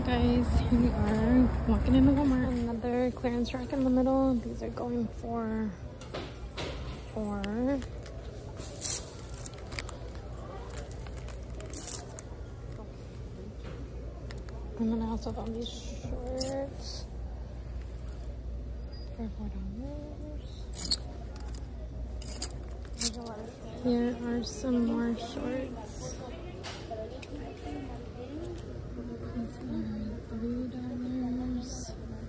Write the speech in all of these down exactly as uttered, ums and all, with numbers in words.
Guys, here we are walking into Walmart. Another clearance rack in the middle. These are going for four. And then I also found these shorts for four dollars. Here are some more shorts. Three dollars.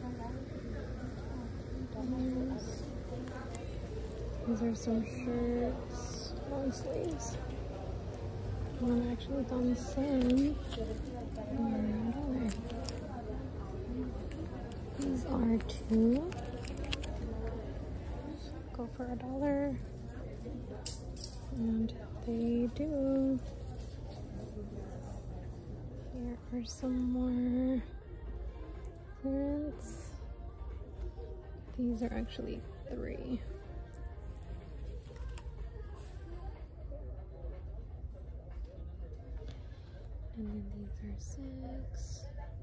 These are some shirts, long sleeves. One actually on sale. These are two. Go for a dollar. And they do. Here are some more clearance. These are actually three. And then these are six.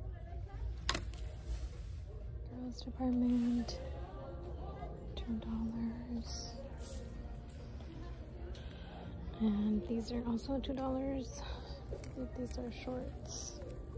Girls department, two dollars. And these are also two dollars. These are shorts.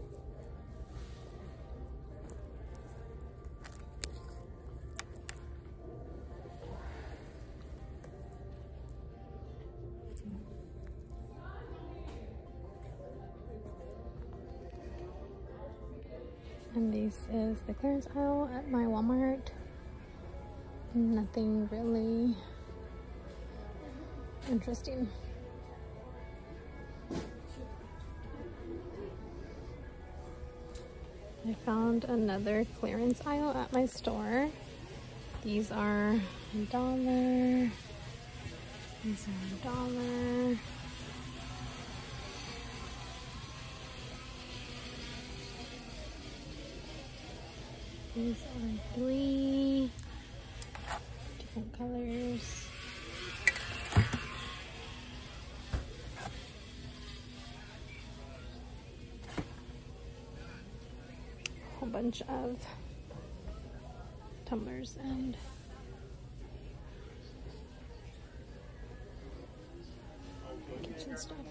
And this is the clearance aisle at my Walmart. Nothing really interesting. I found another clearance aisle at my store. These are a dollar. These are a dollar. These are three different colors. A whole bunch of tumblers and kitchen stuff.